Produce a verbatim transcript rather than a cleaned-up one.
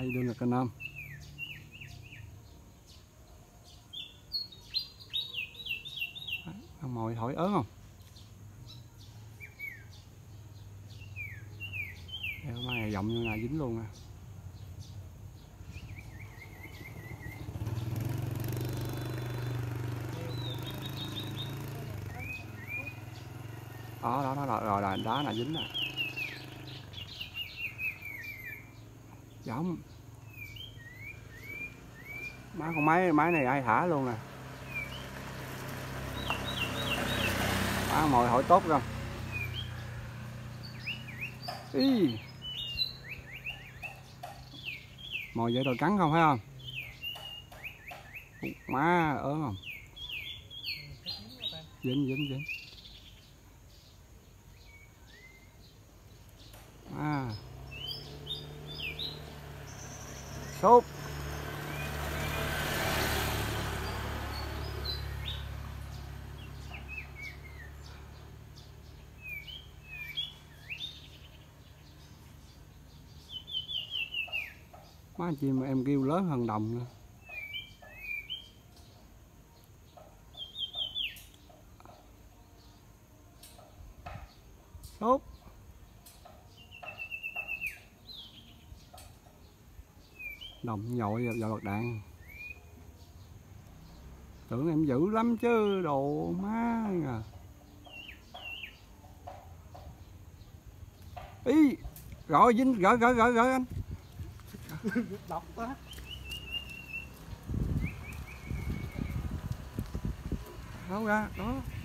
How you doing at Nam? Ăn mồi hỏi ớn không? Đeo má này rộng như là dính luôn nè. Đó đó đó rồi rồi đá là dính nè. Giống. Má con máy máy này ai thả luôn nè. Má mồi hỏi tốt không? Ý. Mồi vậy rồi cắn không phải không? Má ớn không? Dính dính dính. À. Sốt. Má chim mà em kêu lớn hơn đồng nữa. Sốt. Đồng nhội vào lọt đạn. Tưởng em dữ lắm chứ đồ má à. Ý. Gọi dính gỡ gỡ gỡ gỡ anh. Độc quá. Đâu ra đó.